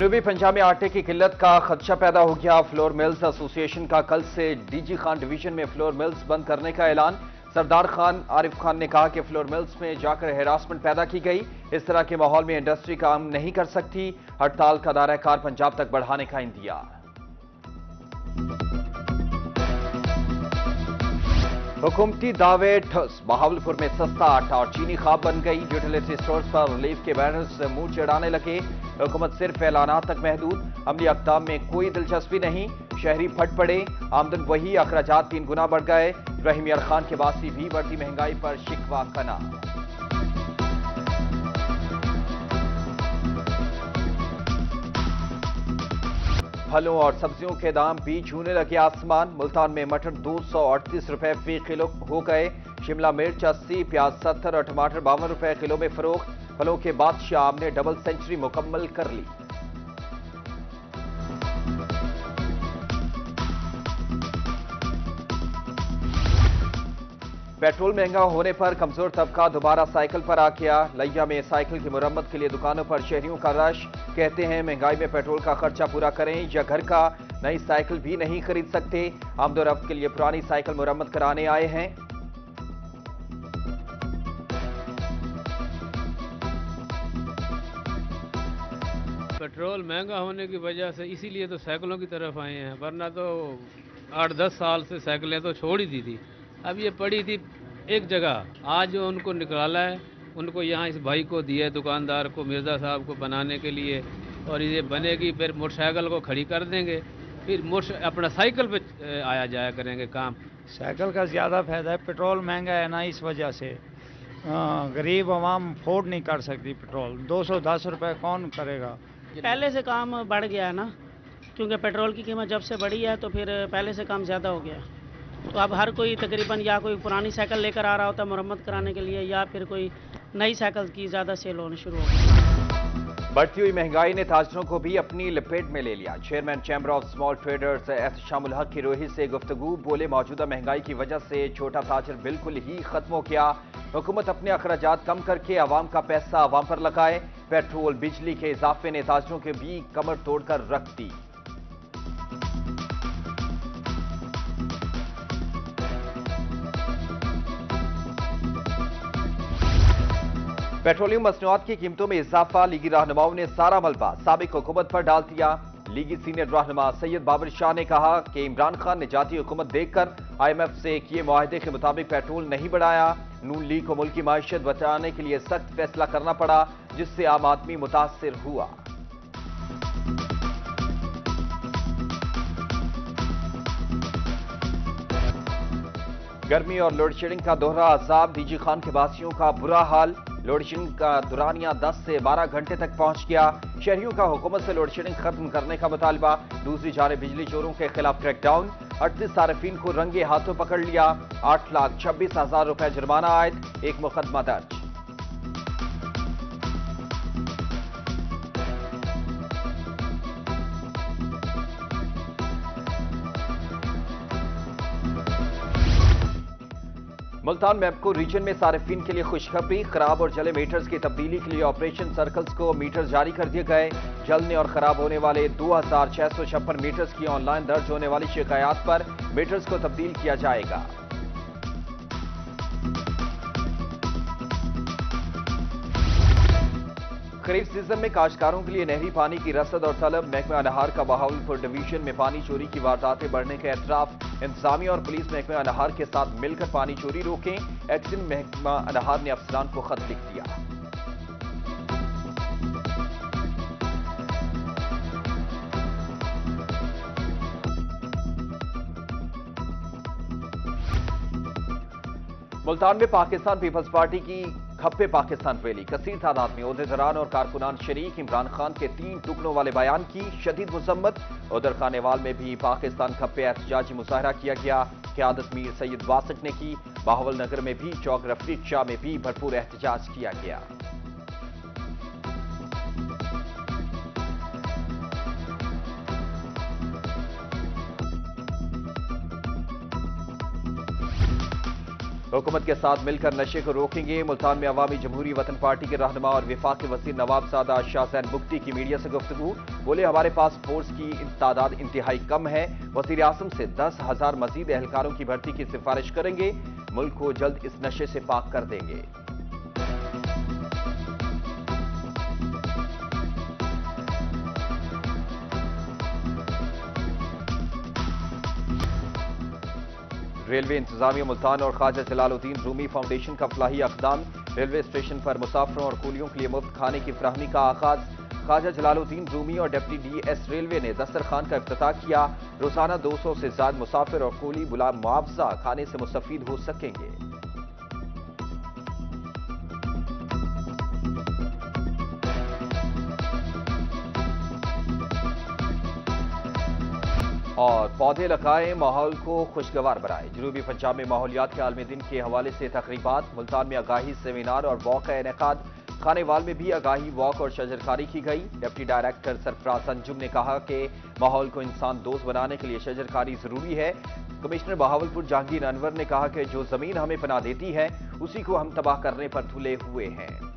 जनूबी पंजाब में आटे की किल्लत का खदशा पैदा हो गया। फ्लोर मिल्स एसोसिएशन का कल से डीजी खान डिवीजन में फ्लोर मिल्स बंद करने का ऐलान। सरदार खान आरिफ खान ने कहा कि फ्लोर मिल्स में जाकर हैरासमेंट पैदा की गई। इस तरह के माहौल में इंडस्ट्री काम नहीं कर सकती। हड़ताल का दायरा कार पंजाब तक बढ़ाने का इंदिया। हुकूमती दावे ठुस। बहावलपुर में सस्ता आटा और चीनी ख्वाब बन गई। यूटिलिटी स्टोर्स पर रिलीफ के बैनर्स से मुंह चिढ़ाने लगे। हुकूमत सिर्फ ऐलानात तक महदूद, अमली अक़दाम में कोई दिलचस्पी नहीं। शहरी फट पड़े, आमदन वही, अखराजात 3 गुना बढ़ गए। रहीम यार खान के बासी भी बढ़ती महंगाई पर शिकवा कना। फलों और सब्जियों के दाम भी छूने लगे आसमान। मुल्तान में मटर 238 रुपए फी किलो हो गए। शिमला मिर्च 80, प्याज 70 और टमाटर 52 रुपए किलो में फरोख्त। फलों के बादशाह आम ने डबल सेंचुरी मुकम्मल कर ली। पेट्रोल महंगा होने पर कमजोर तबका दोबारा साइकिल पर आ गया। लिया में साइकिल की मुरम्मत के लिए दुकानों पर शहरियों का रश। कहते हैं महंगाई में पेट्रोल का खर्चा पूरा करें या घर का नई साइकिल भी नहीं खरीद सकते। आमदोरफ्त के लिए पुरानी साइकिल मुरम्मत कराने आए हैं। पेट्रोल महंगा होने की वजह से इसीलिए तो साइकिलों की तरफ आए हैं, वरना तो 8-10 साल से साइकिलें तो छोड़ ही दी थी। अब ये पड़ी थी एक जगह, आज उनको निकाला है, उनको यहाँ इस भाई को दिया है, दुकानदार को, मिर्ज़ा साहब को बनाने के लिए, और ये बनेगी फिर मोटरसाइकिल को खड़ी कर देंगे, फिर अपना साइकिल पे आया जाया करेंगे काम। साइकिल का ज़्यादा फायदा है, पेट्रोल महंगा है ना, इस वजह से गरीब आवाम अफोर्ड नहीं कर सकती पेट्रोल। 210 रुपये कौन करेगा। पहले से काम बढ़ गया है ना, क्योंकि पेट्रोल की कीमत जब से बढ़ी है तो फिर पहले से काम ज़्यादा हो गया। तो अब हर कोई तकरीबन या कोई पुरानी साइकिल लेकर आ रहा होता है मुरम्मत कराने के लिए, या फिर कोई नई साइकिल की ज़्यादा सेल होनी शुरू हो गई। बढ़ती हुई महंगाई ने ताजरों को भी अपनी लपेट में ले लिया। Chairman chamber of small traders Ehtashamul Haq की रोही से गुफ्तगू। बोले, मौजूदा महंगाई की वजह से छोटा ताजर बिल्कुल ही खत्म हो गया। हुकूमत अपने अखराजात कम करके आवाम का पैसा आवाम पर लगाए। पेट्रोल बिजली के इजाफे ने ताजरों के भी कमर तोड़कर रख दी। पेट्रोलियम मसनूआत की कीमतों में इजाफा। लीगी रहनुमाओं ने सारा मलबा साबिक हुकूमत पर डाल दिया। लीगी सीनियर रहनुमा सैयद बाबर शाह ने कहा कि इमरान खान ने जाती हुकूमत देखकर IMF से किए मुआहदे के मुताबिक पेट्रोल नहीं बढ़ाया। नून लीग को मुल्क की माशियत बचाने के लिए सख्त फैसला करना पड़ा, जिससे आम आदमी मुतासिर हुआ। गर्मी और लोड शेडिंग का दोहरा अजाब। डीजी खान के बासियों का बुरा हाल। लोड शेडिंग का दुरानिया 10 से 12 घंटे तक पहुंच गया। शहरियों का हुकूमत से लोड शेडिंग खत्म करने का मुतालबा। दूसरी जानिब बिजली चोरों के खिलाफ क्रैकडाउन। 38 सार्फिन को रंगे हाथों पकड़ लिया। 8,26,000 रुपए जुर्माना आयद। एक मुकदमा दर्ज। मुल्तान मैपको रीजन में सार्फिन के लिए खुशखबरी। खराब और जले मीटर्स की तब्दीली के लिए ऑपरेशन सर्कल्स को मीटर जारी कर दिए गए। जलने और खराब होने वाले 2656 मीटर्स की ऑनलाइन दर्ज होने वाली शिकायत पर मीटर्स को तब्दील किया जाएगा। खरीफ सीजन में काश्तकारों के लिए नहरी पानी की रसद और तलब। महकमा अनहार का बहावलपुर डिवीजन में पानी चोरी की वारदातें बढ़ने के एतराफ। इंतजामिया और पुलिस महकमा अनहार के साथ मिलकर पानी चोरी रोकें। एक्शन महकमा अनहार ने अफसरान को खत लिख दिया। मुल्तान में पाकिस्तान पीपल्स पार्टी की खप्पे पाकिस्तान रैली। कसीर तादाद में ओहदेदारान और कारकुनान शरीक। इमरान खान के 3 टुकड़ों वाले बयान की शदीद मुजम्मत। उधर खानेवाल में भी पाकिस्तान खप्पे एहतजाजी मुजाहरा किया गया। क़यादत मीर सैयद वासिक ने की। बाहवल नगर में भी चौक रफीक शाह में भी भरपूर एहतजाज किया गया। हुकूमत के साथ मिलकर नशे को रोकेंगे। मुल्तान में अवामी जमहूरी वतन पार्टी के रहनुमा और विफाक वज़ीर नवाबजादा शाहजैन बुख्ती की मीडिया से गुफ्तगू। बोले, हमारे पास फोर्स की तादाद इंतहाई कम है। वज़ीर आज़म से 10,000 मजीद एहलकारों की भर्ती की सिफारिश करेंगे। मुल्क को जल्द इस नशे से पाक कर देंगे। रेलवे इंतजामिया मुल्तान और ख्वाजा जलालुद्दीन रूमी फाउंडेशन का फलाही अक़दाम। रेलवे स्टेशन पर मुसाफिरों और कुलियों के लिए मुफ्त खाने की फराहमी का आगाज। ख्वाजा जलालुद्दीन रूमी और डिप्टी डीएस रेलवे ने दस्तरखान का इफ्तिताह किया। रोजाना 200 से ज्यादा मुसाफिर और कुली बुला मुआवजा खाने से मुस्तफीद हो सकेंगे। और पौधे लगाएं, माहौल को खुशगवार बनाएं। जनूबी पंजाब में माहौलियात के आलमी दिन के हवाले से तकरीबात। मुल्तान में आगाही सेमिनार और वॉक का इनेकाद। खानेवाल में भी आगाही वॉक और शजरकारी की गई। डिप्टी डायरेक्टर सरफराज अंजुम ने कहा कि माहौल को इंसान दोस्त बनाने के लिए शजरकारी जरूरी है। कमिश्नर बहावलपुर जहांगीर अनवर ने कहा कि जो जमीन हमें पनाह देती है उसी को हम तबाह करने पर तुले हुए हैं।